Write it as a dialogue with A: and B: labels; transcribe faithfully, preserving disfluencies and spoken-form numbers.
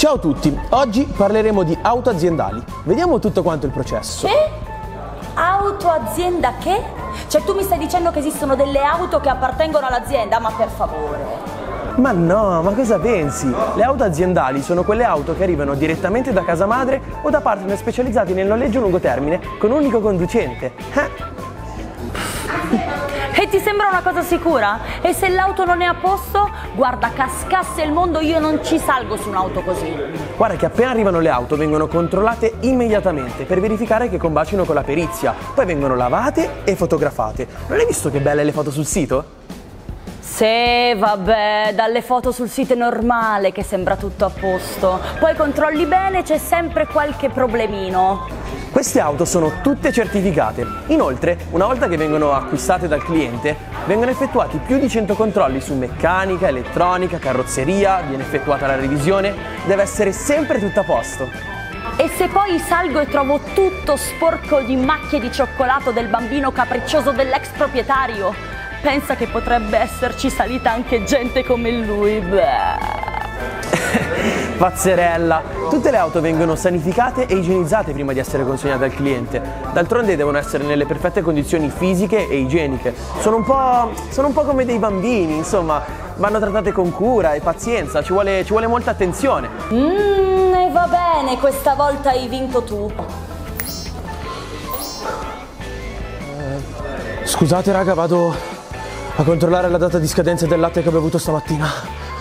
A: Ciao a tutti, oggi parleremo di auto aziendali. Vediamo tutto quanto il processo.
B: Che? Auto azienda che? Cioè tu mi stai dicendo che esistono delle auto che appartengono all'azienda? Ma per favore.
A: Ma no, ma cosa pensi? Le auto aziendali sono quelle auto che arrivano direttamente da casa madre o da partner specializzati nel noleggio a lungo termine con un unico conducente. Eh?
B: E ti sembra una cosa sicura? E se l'auto non è a posto? Guarda, cascasse il mondo, io non ci salgo su un'auto così.
A: Guarda che appena arrivano le auto vengono controllate immediatamente per verificare che combacino con la perizia. Poi vengono lavate e fotografate. Non hai visto che belle le foto sul sito?
B: Sì, vabbè, dalle foto sul sito è normale che sembra tutto a posto. Poi controlli bene, c'è sempre qualche problemino.
A: Queste auto sono tutte certificate. Inoltre, una volta che vengono acquistate dal cliente, vengono effettuati più di cento controlli su meccanica, elettronica, carrozzeria, viene effettuata la revisione, deve essere sempre tutto a posto.
B: E se poi salgo e trovo tutto sporco di macchie di cioccolato del bambino capriccioso dell'ex proprietario, pensa che potrebbe esserci salita anche gente come lui. Beh.
A: Pazzerella! Tutte le auto vengono sanificate e igienizzate prima di essere consegnate al cliente. D'altronde devono essere nelle perfette condizioni fisiche e igieniche. Sono un po', sono un po' come dei bambini, insomma, vanno trattate con cura e pazienza, ci vuole, ci vuole molta attenzione.
B: Mmm, e va bene, questa volta hai vinto tu.
A: Scusate raga, vado a controllare la data di scadenza del latte che ho bevuto stamattina.